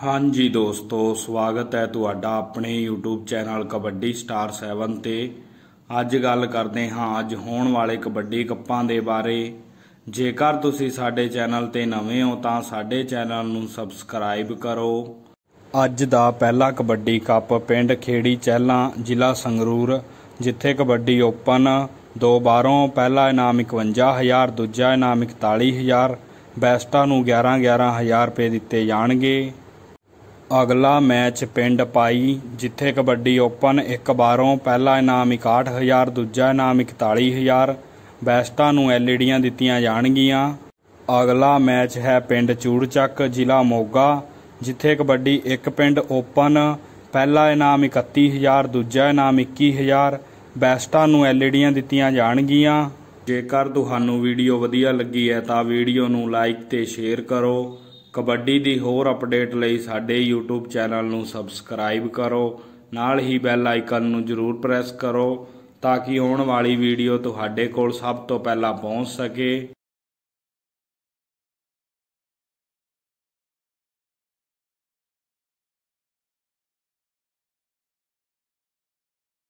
हाँ जी दोस्तों, स्वागत है तुहाडा अपने यूट्यूब चैनल कबड्डी स्टार 7 ते। अज गल करते हाँ अज होने वाले कबड्डी कप्पां दे बारे। जेकर तुसी साडे चैनल ते नवे हो तां साडे चैनल नूं सबसक्राइब करो। अज दा पहला कबड्डी कप पिंड खेड़ी चहलां जिला संगरूर, जिथे कबड्डी ओपन 2-12 पहला इनाम 51,000, दूजा इनाम 41,000, बैस्टा नूं 11,000 रुपए दिते जाणगे। अगला मैच पिंड पाई जिथे कबड्डी ओपन 1-12 पहला इनाम 61,000, दूजा इनाम 41,000, बैस्टा नूं एलईडियां दित्तियां जाणगियां। अगला मैच है पिंड चूड़चक जिला मोगा, जिथे कबड्डी एक पिंड ओपन पहला इनाम 31,000, दूजा इनाम 21,000, बैस्टा नूं एलईडियां दित्तियां जाणगियां। जेकर तुहानूं वीडियो वधिया लगी है तां वीडियो नूं लाइक ते शेयर करो। कबड्डी दी होर अपडेट लई साडे यूट्यूब चैनल नूं सबसक्राइब करो, नाल ही बैल आइकन नूं जरूर प्रेस करो ताकि आउण वाली वीडियो तुहाडे कोल सब तो पहला पहुंच सके।